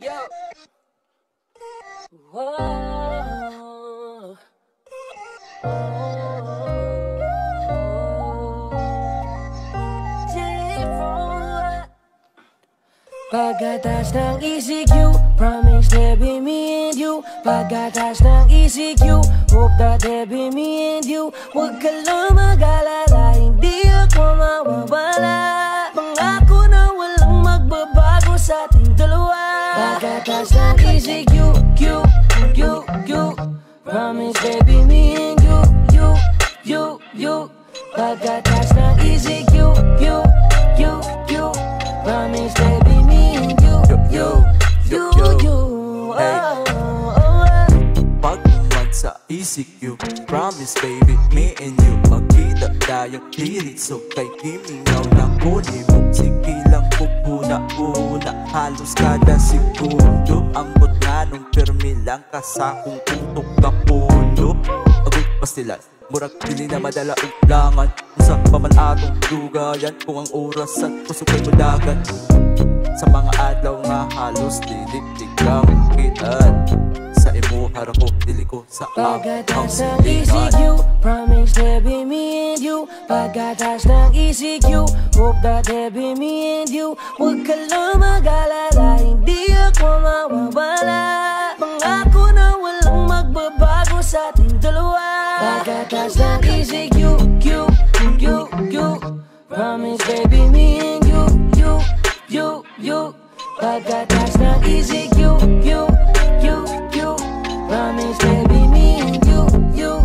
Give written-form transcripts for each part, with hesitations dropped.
Yo. Whoa. Pagkatas ng ECQ, promise there be me and you. Pagkatas ng ECQ, hope that there be me and you. Huwag ka lang mag-alala, hindi ako mawawala. Pangako na walang magbabago sa ating dalawa. Pagkatas ng ECQ, Q, Q, Q, promise there be me and you. Pagkatas ng ECQ, Q, Q, Q, promise there be you. Pagmumad sa ECQ, promise baby, me and you. Magkita tayong hirit, so kay kimingaw na kunin mo. Sige lang pupuna, halos kada segundo. Ambot nga nung permi lang kasakong tutok na puno. Agoy pastilan, murag dili na madala ulangan. Sa pamanatong dugayan, kung ang oras at kusukay mo dagan. Sa mga adlaw nga halos diliktik kang kitan. Sa imo harako dili ko sa pagkatas ng ECQ, promise there be me and you. Pagkatas ng ECQ, hope that there be me and you. Huwag ka lang mag-alala, hindi ako mawawala. Pangako na walang magbabago sa ating dalawa. Pagkatas ng ECQ, Q, Q, Q, promise there be me and you. Pagkatas ng ECQ, Q, Q, Q, promise there be me and you.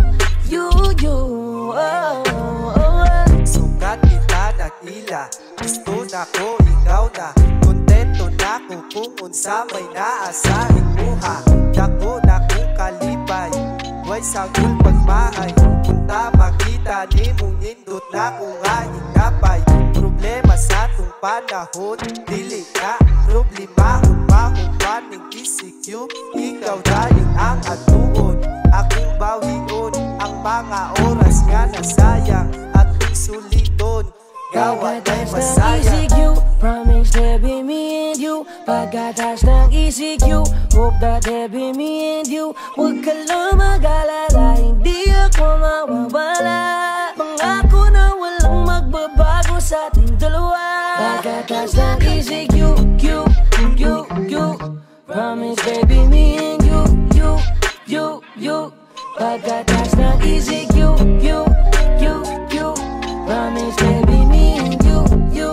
Sukat kita nakila, gusto na ko ikaw na. Kontento na ko kung unsa may naasahin buha. Dako na kong kalipay, way sagol pagmahay. Punta makita ni mong indot na kung aing kapay. Problema sa tong panahon, dili na problema. Humahuman ng ECQ, ikaw dahil ang atuon. Akong bawion ang mga oras nga nasayang. Ating suliton, gawad ay masaya. ECQ, promise there be me and you. Pagkatas ng ECQ, hope that there be me and you. Huwag ka lang mag-alala, hindi ako mawawala. Pangako na walang magbabago sa ating dalawa. Pagkatas ng ECQ, Q, Q, Q, promise there be me and you. Pagkatas ng ECQ, Q, Q, Q, promise there be me and you.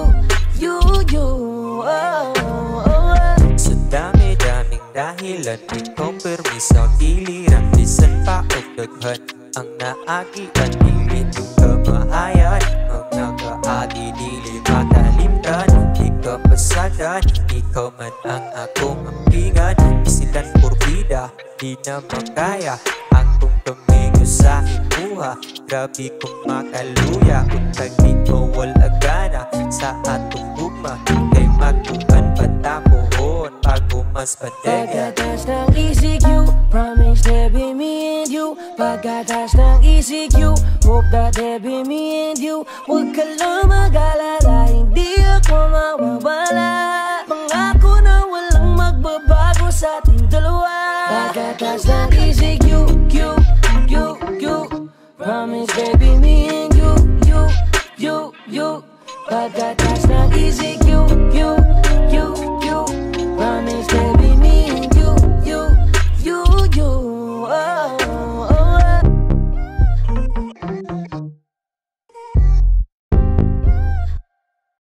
Sa dami-daming dahilan, ikaw permiso giliran. Bisan pa o daghan ang naagi at pilit yung kamahayan. Ang nakaagi dili makalimtan. Ikaw pasadan, ikaw man ang akong ampingan. Isilan porbida, di na makaya akong tumingo sa imuha. Grabe kong makaluya, kung tagdi mo walagana sa atong bugma. Kay magkuhan patapuhon, bago mas pandemya. Pagkatas ng ECQ, promise there be me and you. Pagkatas ng ECQ, hope that there be me and you. Huwag ka lang mag-alala, hindi ako mawawala. Pangako na walang magbabago sa ating dalawa. Pagkatas ng ECQ,